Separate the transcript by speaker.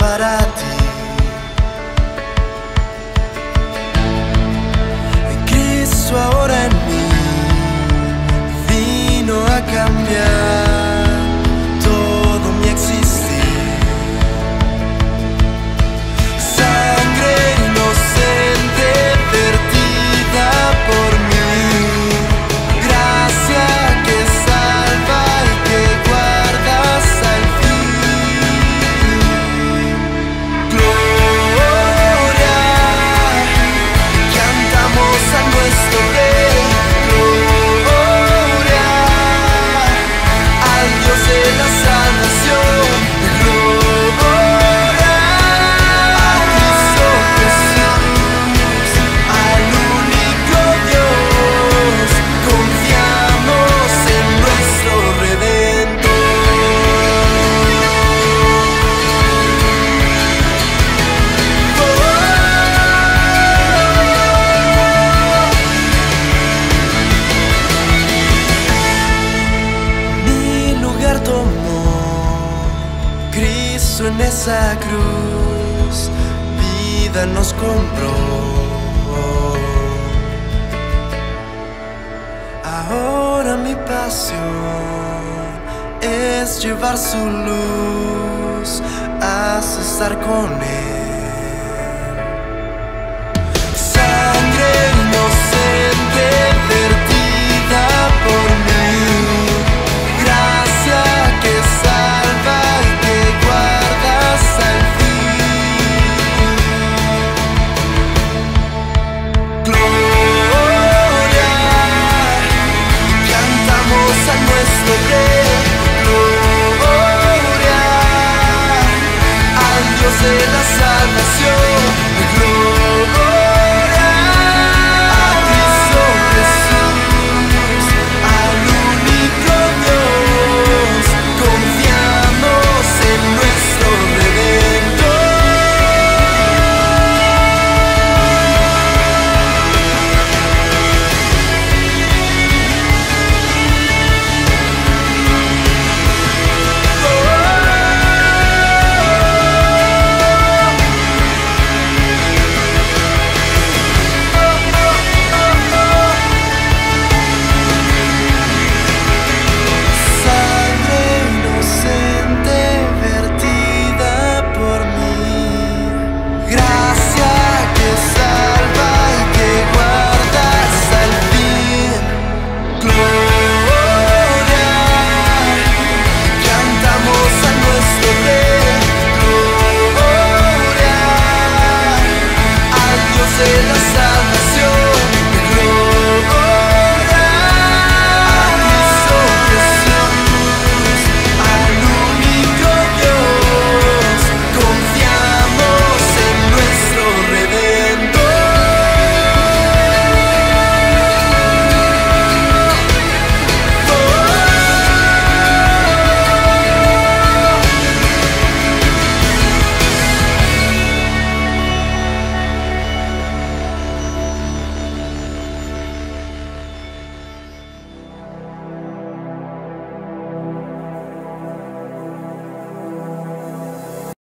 Speaker 1: para ti. Cristo ahora en mí vino a cambiar todo mi existir. Sangre inocente vertida por mí, gracia que salva y que guarda hasta el fin. Gloria, cantamos a nuestro Rey. Gloria al Dios de la salvación. Gloria a Cristo Jesús, al único Dios. Confiamos en nuestro Redentor. Mi lugar tomó Cristo en esa cruz, vida nos compró. Ahora mi pasión es llevar su luz hasta estar con Él. Sangre inocente vertida por mí, gracia que salva y que guarda hasta el fin. Gloria, cantamos a nuestro Rey. Gloria al Dios de la salvación.